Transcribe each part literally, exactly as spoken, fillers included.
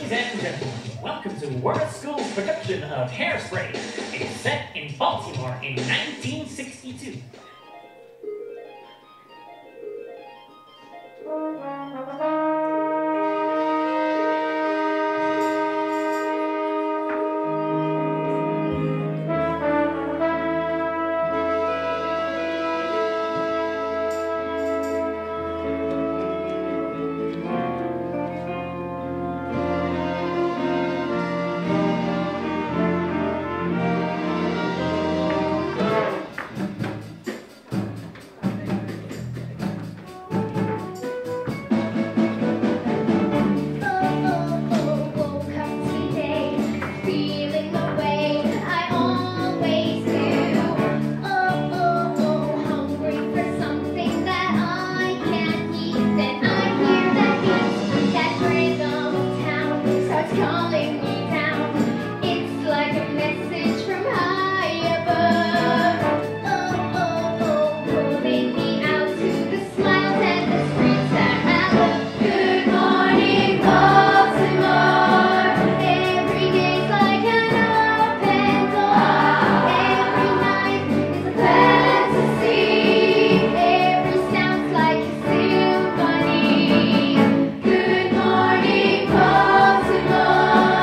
Ladies and gentlemen, welcome to Word School's production of Hairspray. It is set in Baltimore in nineteen sixty-two. Good morning, Baltimore.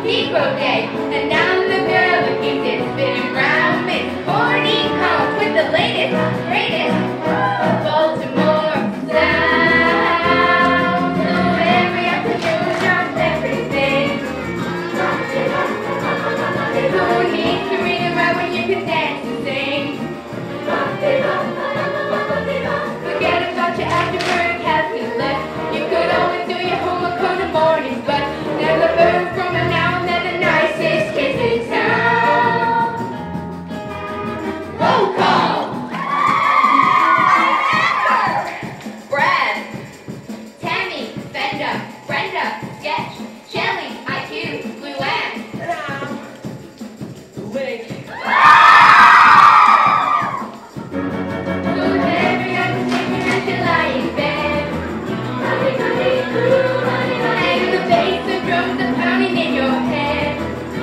Negro Day. And I'm the girl who keeps it spinning round. Miss Corny Collins with the latest, greatest Baltimore sound. So every afternoon drops everything. Who needs to read and write when you can dance and sing? Forget about your afterburn calculus. You could always do your homework on the mornings, but never learn from it now and then the nicest kids in town. Roll call. Brad, Tammy, Fenda, Brenda, Sketch, Shelly, I Q, Luann. Link. Who's every other sleeping as you lie in bed? And the bass and drums are pounding in your head.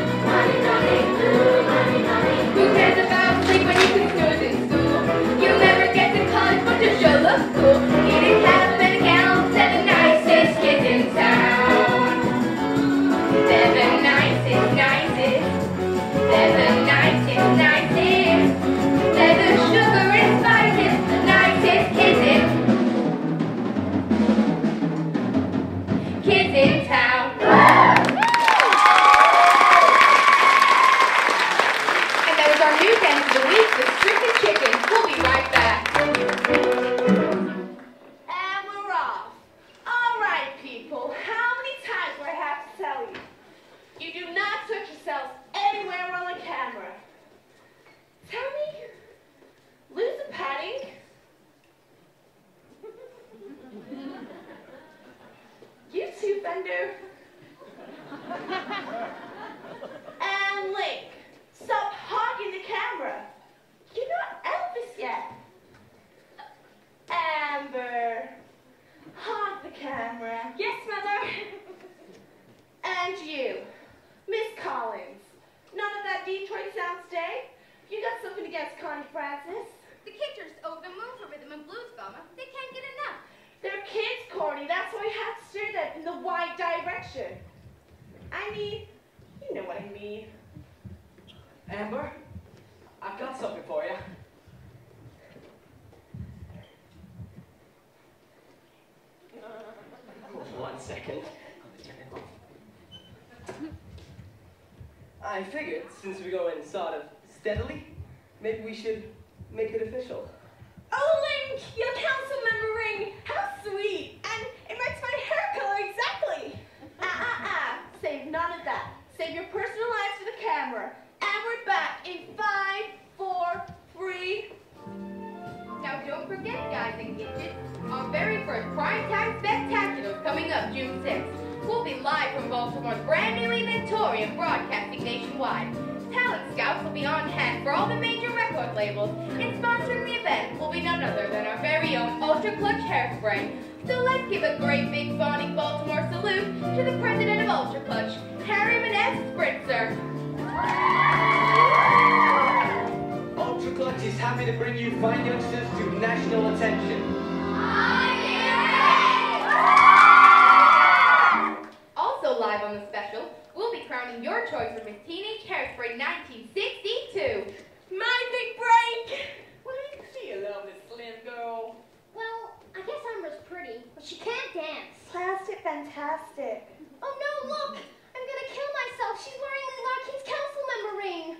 Who cares about sleep when you can snooze in school? You'll never get to college, but you sure look cool. Eating half-fed gallons, they're the nicest kids in town. They're the nicest, nicest. They're the nicest, nicest. They're the sugar and spices, the nicest kids in kids in town. And that was our news end of the week with Stricken Chicken. We'll be right back. And we're off. All right, people. How many times do I have to tell you? You do not touch yourselves anywhere on the camera. Tell me, lose the padding. You too, Fender. And Link, stop hogging the camera. You're not Elvis yet. Amber, hog the camera. Yes, Mother. And you, Miss Collins. None of that Detroit sound today? You got something against Connie Francis? The kids are over the moon for rhythm and blues, Velma. They can't get enough. They're kids, Corny. That's why you have to steer them in the right direction. I mean, you know what I mean. Amber, I've got something for you. One second. I figured, since we're going sort of steadily, maybe we should make it official. Oh, Link, your council member ring. How sweet. And it matches my hair color exactly. Ah, ah, ah. Save none of that. Save your personal lives for the camera. And we're back in five, four, three. Now don't forget, guys and gidgets, our very first primetime spectacular is coming up June sixth. We'll be live from Baltimore's brand new Eventorium, broadcasting nationwide. Talent scouts will be on hand for all the major record labels, and sponsoring the event will be none other than our very own Ultra Clutch Hairspray. So let's give a great big fawning Baltimore salute to the president of Ultra Clutch, Harry Maness Spritzer. Ultra Clutch is happy to bring you fine youngsters to national attention. Also live on the special, we'll be crowning your choice for Miss Teenage Hairspray nineteen sixty-two. My big break. What do you feel, lovely slim girl? Well, I guess Amber's pretty, but she can't dance. Plastic fantastic. Oh no, look! I'm gonna kill myself. She's wearing Lee Larkin's council member ring.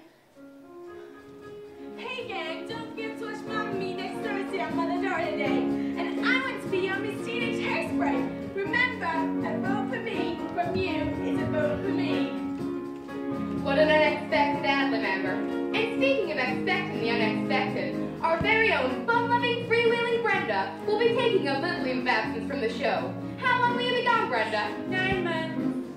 Hey gang, don't forget to watch Mamma Me next Thursday on Mother Daughter Day. And I want to be on Miss Teenage Hairspray. Remember, a vote for me from you is a vote for me. What an unexpected ad-lib, Amber. And speaking of expecting the unexpected, our very own fun-loving, freewheeling Brenda will be taking a little leave of absence from the show. How long will you be gone, Brenda? Nine months.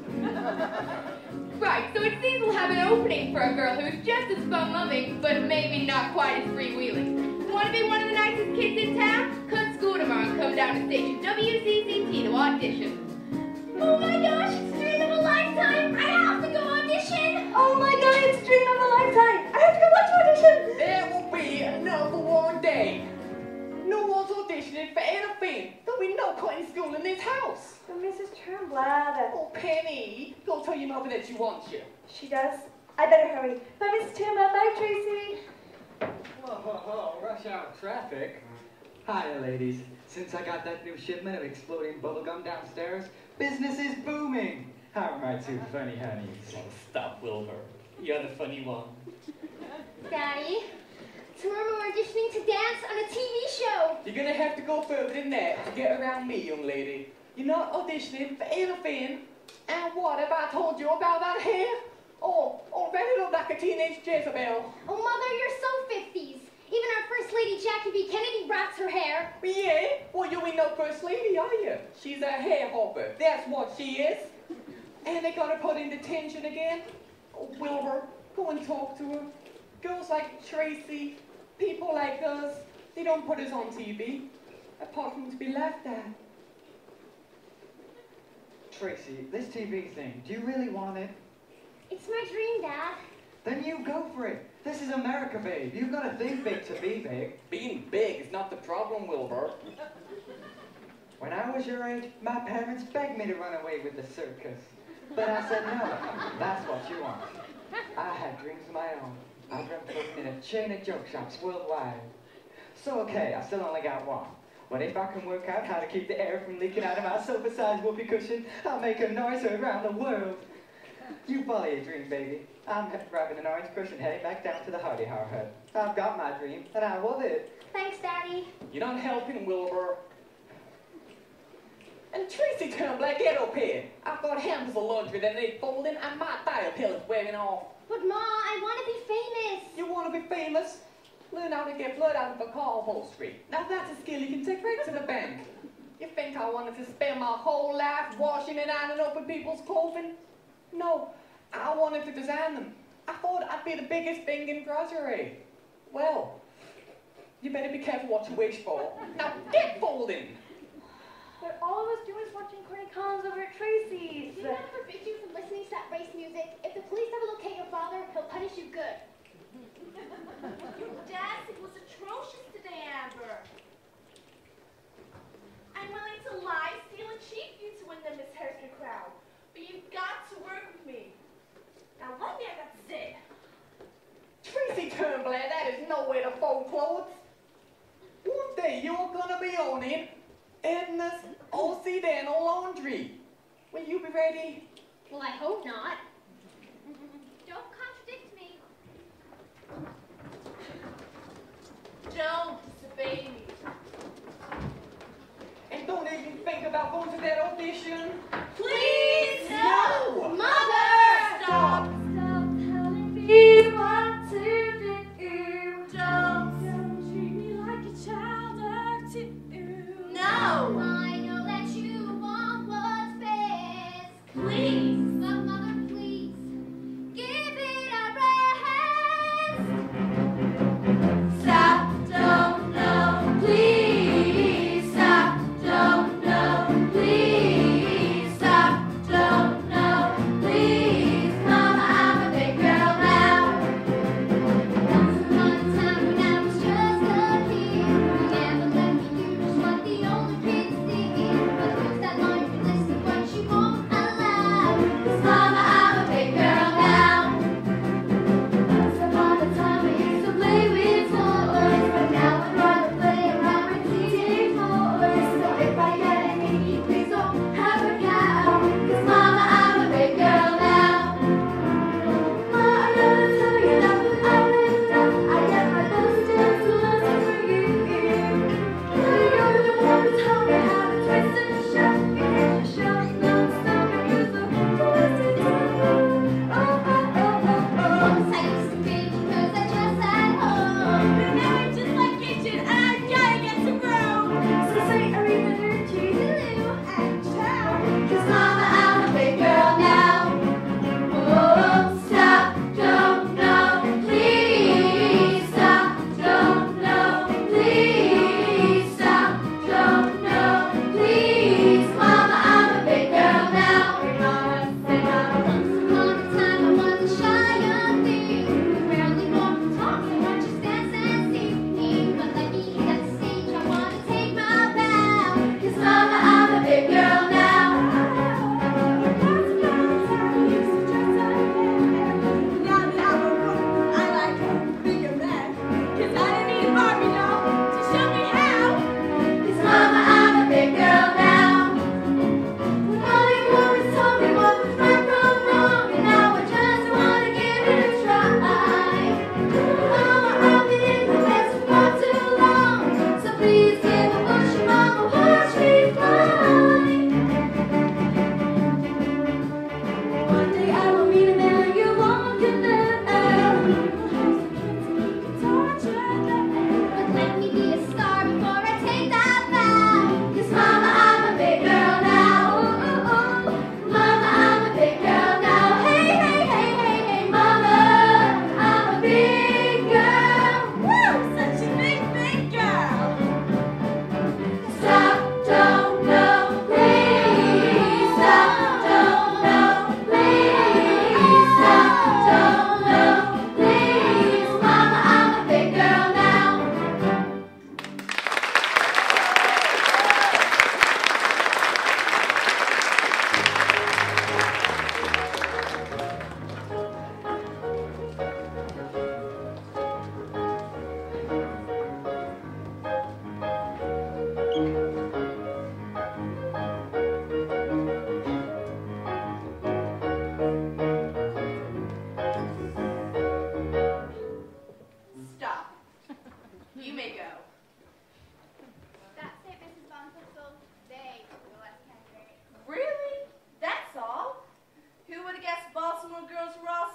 Right, so it seems we'll have an opening for a girl who's just as fun-loving, but maybe not quite as freewheeling. Want to be one of the nicest kids in town? Cut school tomorrow and come down to station W C C T to audition. Oh my gosh, it's a dream of a lifetime! I have to go audition! Oh my god, it's a dream of a lifetime. I have to go watch audition. There will be another warm day. No one's auditioning for anything. There'll be no cutting school in this house. But Missus Turnblad. Oh, Penny, go tell your mother that she wants you. She does. I better hurry. Bye, Missus Turnblad. Bye, Tracy. Whoa, whoa, whoa, rush hour traffic. Hiya, ladies. Since I got that new shipment of exploding bubblegum downstairs, business is booming. How am I too funny, honeys? Oh, stop, Wilbur. You're the funny one. Daddy, tomorrow we're auditioning to dance on a T V show. You're gonna have to go further than that to get around me, young lady. You're not auditioning for anything. And what have I told you about that hair? Oh, already look like a teenage Jezebel. Oh, Mother, you're so fifties. Even our First Lady Jackie B. Kennedy rocks her hair. Yeah? Well, you ain't no first lady, are you? She's a hair hopper. That's what she is. And they got her put in detention again? Oh, Wilbur, go and talk to her. Girls like Tracy, people like us, they don't put us on T V, apart from to be laughed at. Tracy, this T V thing, do you really want it? It's my dream, Dad. Then you go for it. This is America, babe. You've got to think big to be big. Being big is not the problem, Wilbur. When I was your age, my parents begged me to run away with the circus. But I said no. That's what you want. I had dreams of my own. I dreamt of opening a chain of joke shops worldwide. So okay, I still only got one. But if I can work out how to keep the air from leaking out of my sofa-sized whoopee cushion, I'll make a noise around the world. You follow your dream, baby. I'm grabbing an orange cushion heading back down to the Hardy Har Hut. I've got my dream, and I love it. Thanks, Daddy. You're not helping, Wilbur. And Tracy Turnblad, get up here. I've got handfuls of laundry that need folding, and my tire pillar's wearing off. But, Ma, I want to be famous. You want to be famous? Learn how to get blood out of a car upholstery. Now that's a skill you can take right to the bank. You think I wanted to spend my whole life washing and ironing up in people's clothing? No, I wanted to design them. I thought I'd be the biggest thing in grocery. Well, you better be careful what you wish for. Now get folding! But all of us do is watching Corny Collins over at Tracy's. Did that forbid you from listening to that race music? If the police ever locate your father, he'll punish you good. Your dancing was atrocious today, Amber. I'm willing to lie, steal, and cheat you to win the Miss Harrison crown. But you've got to work with me. Now, one day I got to say, Tracy Turnblad, that is no way to fold clothes. One day you're gonna be owning Edna's Occidental Laundry. Will you be ready? Well, I hope not. Don't contradict me. don't disobey me. And don't even think about going to that audition. Please, No! Mother! Stop. Stop telling me what to do. Don't. Don't treat me like a child or two. No. I know that you want what's best. Please. But, Mother, please.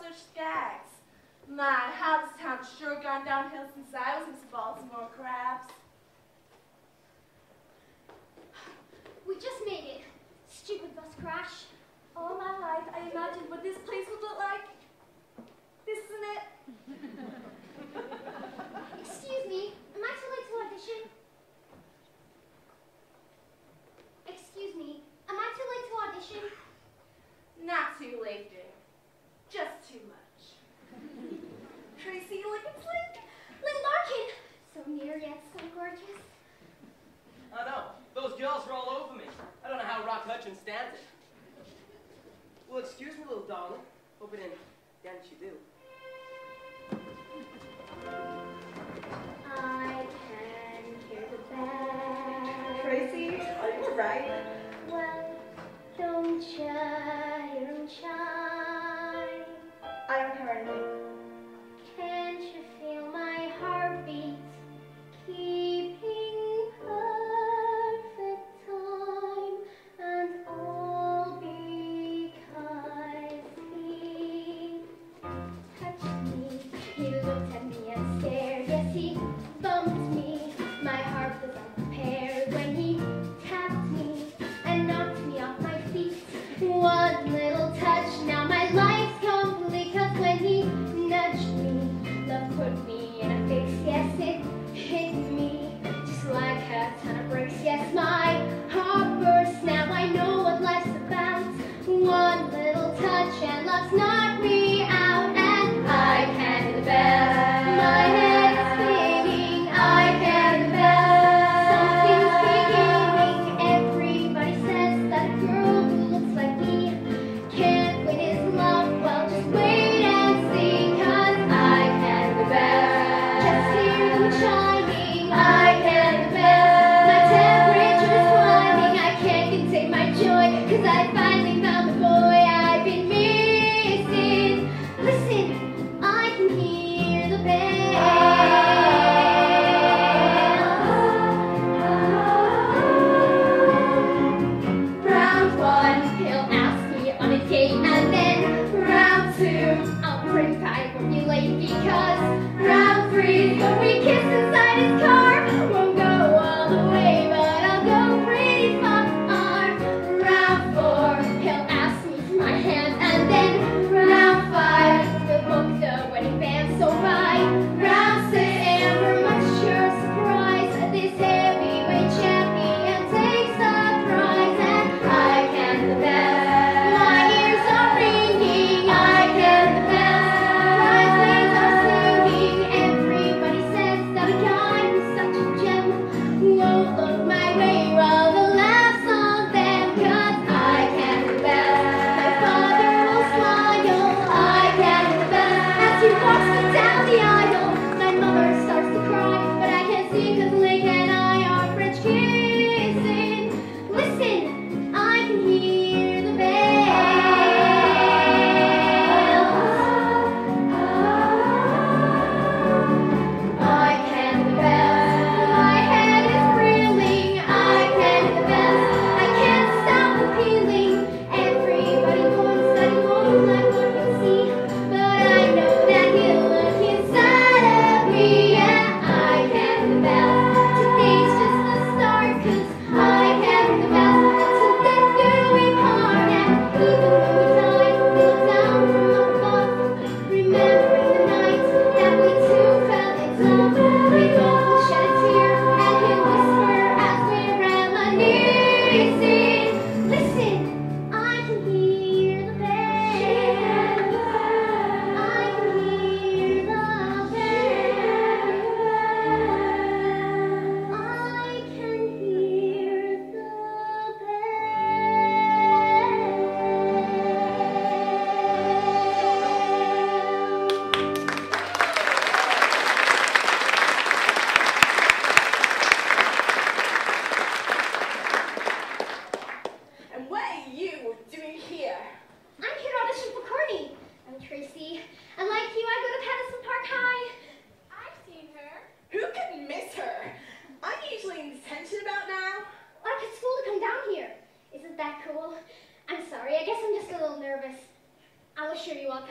such skags. Man, how this town's sure gone downhill since I was in Baltimore crabs. We just made it. Stupid bus crash. All my life, I imagined what this place would look like. This isn't it. Excuse me, am I too late to audition? Excuse me, am I too late to audition? Not too late, dear. Just too much. Tracy Lickenslick? Lynn Larkin! So near yet so gorgeous. I know. Those girls are all over me. I don't know how Rock Hutchins stands it. Well, excuse me, little darling. Hope it didn't dent you do. I can hear the bell. Tracy, are you right? Well, don't you hear 'em chime? I don't hear anything. Can't you feel my heartbeat keeping perfect time? And all because he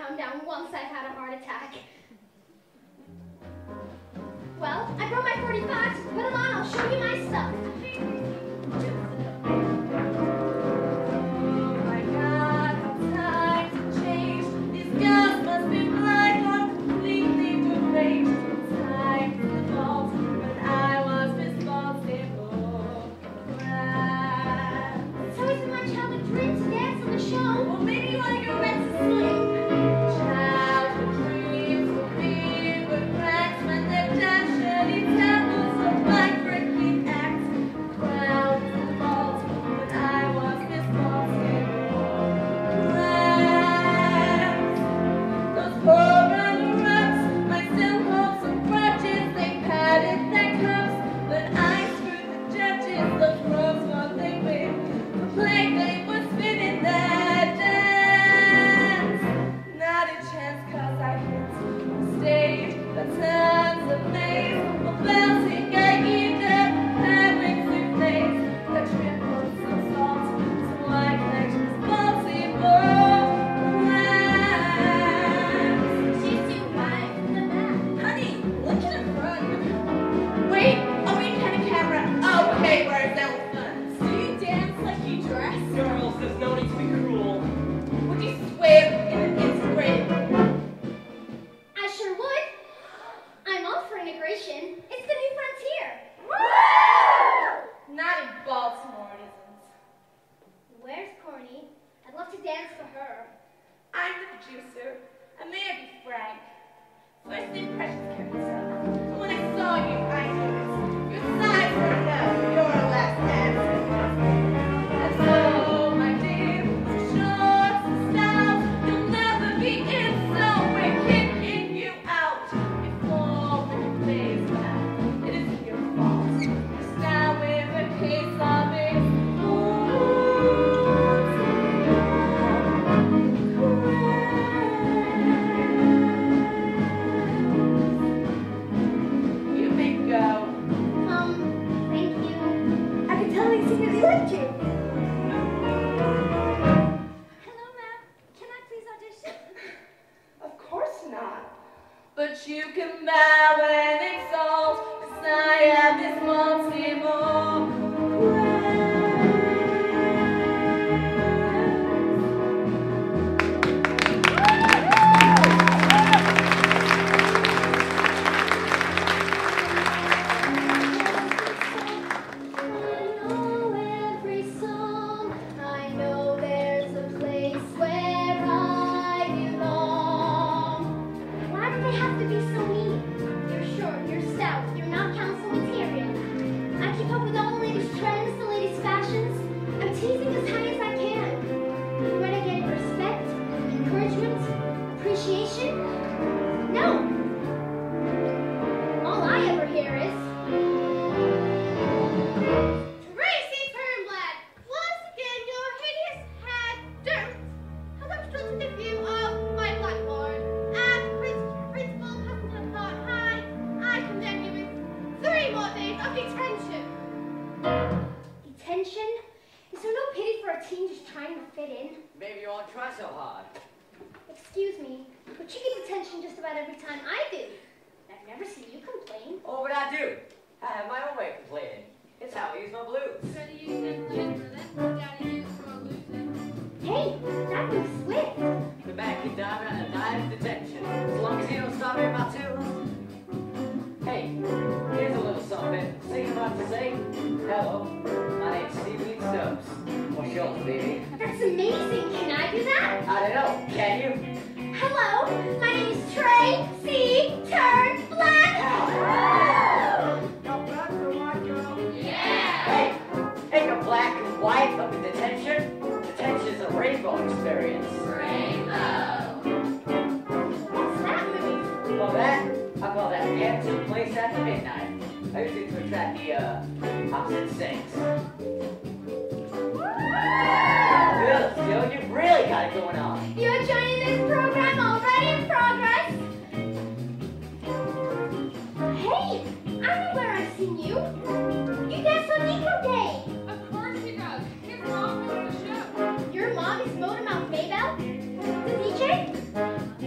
calm down once I've had a heart attack. Well, I brought my forty-fives. Put them on, I'll show you my stuff. My God, how times have changed. These girls must be blind or completely deranged. Time to the vault when I was responsible. It's always been my childhood dream to dance on the show. Well, maybe you want to go back to sleep. Childhood dreams will be with cracks when they're done. Shady temples of my freaking acts. Crowned to the vault when I was responsible. Cracks. Those poor runner-ups might still hold some grudges. They patted their cups, but I screwed the judges. Those pros what they win. Complained they would spin in that dance. Not a chance 'cause I hit the stage. The tons of names were bouncing at either having two flames. The trip was so salt, so I collect responsible cracks. She's too high from the back. Honey, look at the front. Wait, are we kind of camera? Okay, where's elephants? Do you dance like you dress? Girls, there's no need to be cruel. Would you swim in an integrated? I sure would. I'm all for integration. It's the new frontier. Not in Baltimore, it isn't. Where's Corny? I'd love to dance for her. I'm the producer. I may I be frank. First impressions can be tough. When I saw you, I knew it. Your size were enough. Your last dance. And so, my dear, short style, you'll never be in, so we're kicking you out. You fall when you face that. It isn't your fault. Just now we're a case of it. You may go. Um, thank you. I can tell he secretly liked you. Hello, ma'am. Can I please audition? Of course not. But you can bow and exalt, 'cause I am this multiple I know every song. I know there's a place where I belong. Why do they have to be so mean? You're short, you're stout, you're not council material. I keep up with all the latest trends, the latest fashions. I'm teasing as high as I can. Where I get respect, encouragement, appreciation? No. All I ever hear is Tracy Turnblad, once again your hideous head dirt has obstructed the view of my blackboard. As prin- principal Custom Thought High, I condemn you with three more days of detention. Detention? Is there no pity for a teen just trying to fit in? Maybe you won't try so hard. Excuse me, but you get detention just about every time I do. I've never seen you complain. Oh, but I do. I have my own way of complaining. It's how I use my blues. Hey, that was swift. The back can dive and a dive detention. As long as you don't stop me about two. Hey, here's a little something. Sing about to say. Hello, my name's Seaweed Stubbs. What's yours, baby? That's amazing. Can I do that? I don't know. Can you? Hello, my name is Trey C. Turnblad. Not bad for a white girl. Yeah. Hey, take a black and white up in detention. Detention's a rainbow experience. What's that movie? Well, that, I call that handsome place after midnight. I use it to attract the, uh, opposite sex. Good, Joe, you've really got it going on. You're joining this program already in progress. Hey, I know where I've seen you. You danced on Nico Day. Of course he does. His mom was the show. Your mom is Motormouth Maybell? The D J?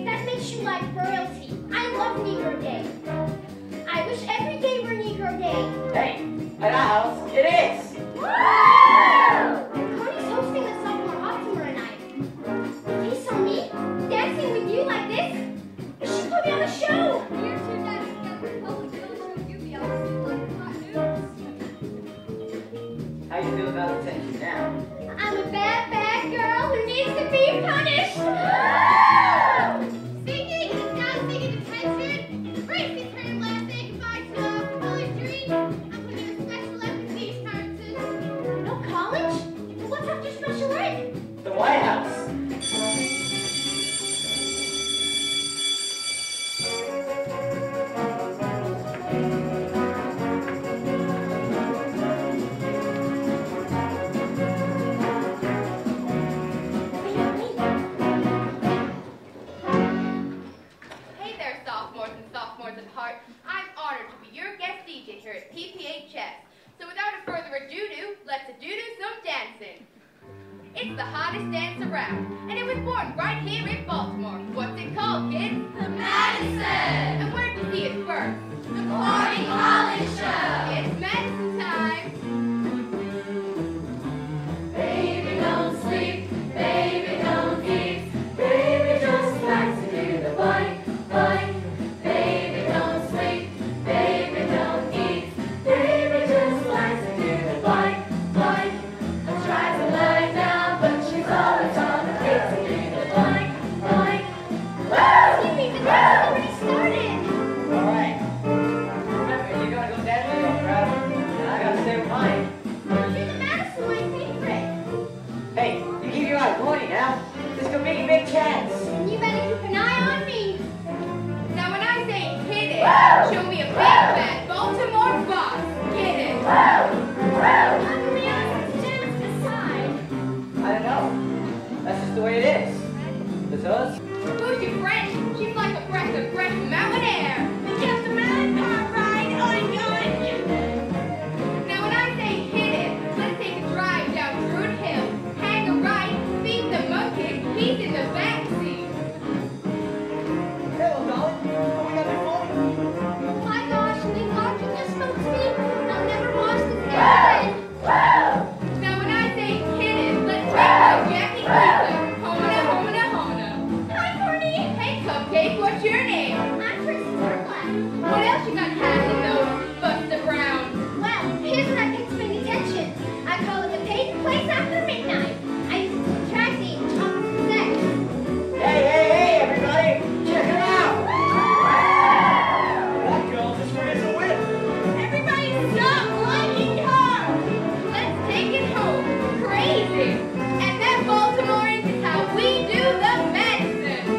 around. And it was born right here in Baltimore. What's it called, kids? The Madison! And where did you see it first? The Corny College Show! It's Madison time! Baby, don't sleep. Baby, don't eat. Baby, just likes to do the boink, boink. Baby, don't sleep. Baby, don't eat. Baby, just likes to do the boink, boink. I try to lie down, but she's always on the feet to do the boink, boink. Excuse me, the dance already started. All right. Remember, you gotta go dance with your crowd, and I gotta stay with mine. You're the Madison, my favorite. Hey, you keep your eye pointing now. This could be a big chance. And you better keep an eye on me. Now when I say hit it, show me a big fat Baltimore box. Get it. How can we ask to dance beside? I don't know. That's just the way it is. It's us. Who's your friend? She's like a breath of fresh mountain air. Just a melon car ride, oink oink. Now when I say hit it, let's take a drive down Druid Hill. Hang a right, feed the monkey, he's in the back seat. Hello, darling. Are we gonna be fun? Oh my gosh, thank God you just spoke to me. I'll never watch this again. Now when I say hit it, let's make a Jackie Lisa. Homina, homina, homina. Hi, Courtney. Hey Cupcake, what's your name? I'm Tracy Turkland. What else you got happening those Buster Brown? Well, here's what I think to pay attention. I call it the paid place after midnight. I use it to attract the opposite sex. Hey, hey, hey, everybody! Check it out! That girl's as free as a whip. Everybody stop liking her! Let's take it home. Crazy! And that Baltimoreans is how we do the Madison!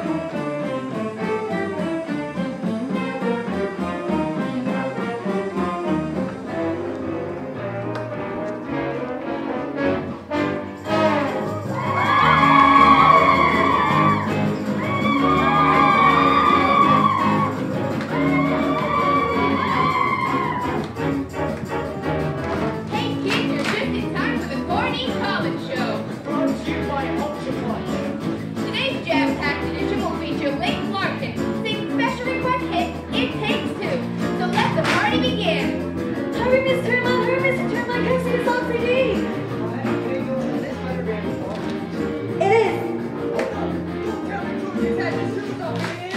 Hey kids, you're just in time for the Corny College Show. Brought to you by Ultra Punch. Today's jam-packed edition will feature Link Larkin sing special request hit It Takes Two. So let the party begin. Hurry, Miss Turlock, hurry, Mister Turlock, have seen this on C D. This better be important. It is. Don't tell me Georgie's had his shoes on, man.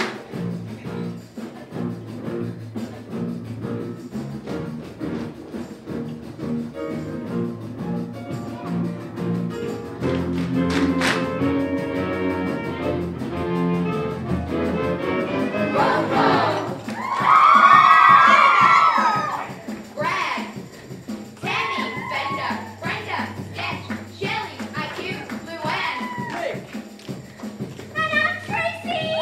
Roll call. Brad, Tammy, Benda, Brenda, Sketch, Shelly, I Q, Luann. Hey, And I'm Tracy.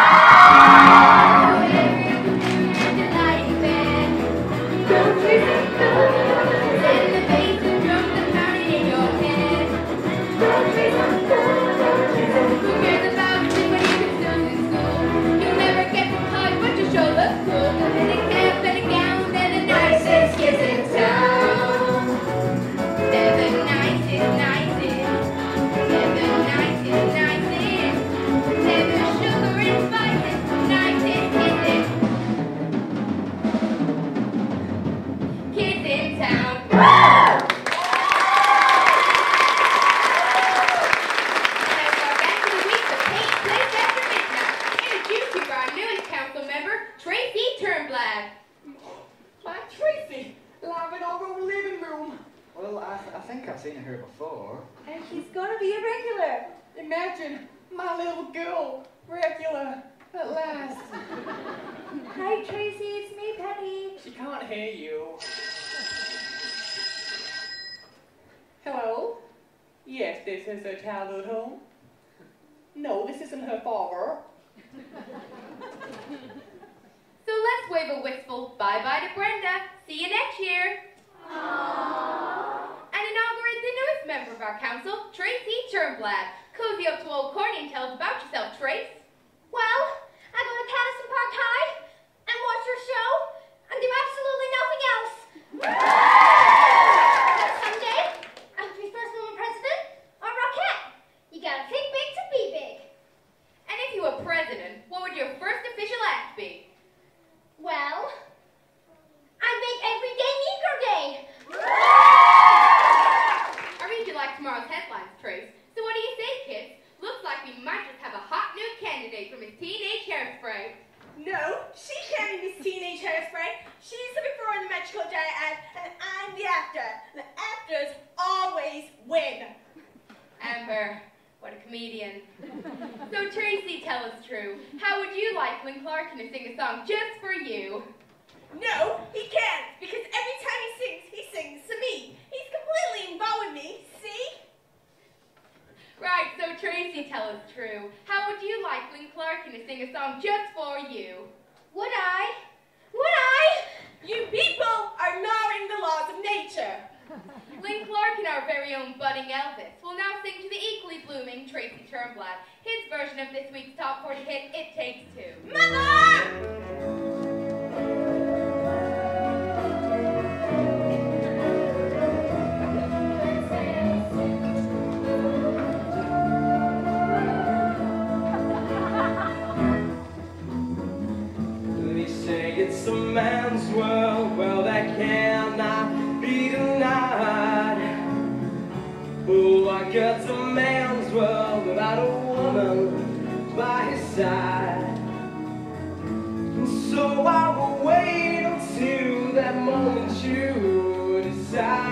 Delighted band. Go, Tracy, go. Send the bass and drums and pounding in your head. Go, Tracy, go. Who cares about it when you can still in school? You'll never get from college, but you sure look cool. In a cap and a gown, they're the nicest kids in town. They're the nicest, nicest. They're the nicest, nicest. They're the sugar and spices, nicest kids in kids in town. That's our back of the week, the paint place after midnight. Introduced you by our newest council member, Tracy Turnblad. my Tracy. Live in our own living room. Well, I, I think I've seen her before. And she's gonna be a regular. Imagine my little girl, regular, at last. Hi, Tracy, it's me, Penny. She can't hear you. Hello? Yes, this is her childhood home. No, this isn't her father. So let's wave a wistful bye-bye to Brenda. See you next year. And inaugurate the newest member of our council, Tracy Turnblad. Cozy up to old Corny and tell us about yourself, Trace. Well, I go to Patterson Park High and watch your show and do absolutely nothing else. But someday, I'll be first woman president or Rockette. You No, she can't be Miss Teenage Hairspray. She's the before and the magical giant ad, and I'm the after. The afters always win. Amber, what a comedian. So Tracy, tell us true. How would you like Lynn Clarkin to sing a song just for you? No, he can't, because every time he sings, he sings to me. He's completely involved with me, see? Right, so Tracy, tell us true. How would you like Lynn Clarkin to sing a song just for you? Would I? Would I? You people are ignoring the laws of nature. Lynn Clarkin, our very own budding Elvis, will now sing to the equally blooming Tracy Turnblad, his version of this week's top forty hit, It Takes Two. Mother! It's a man's world, well that cannot be denied. Oh, I guess a man's world without a woman by his side. And so I will wait until that moment you decide.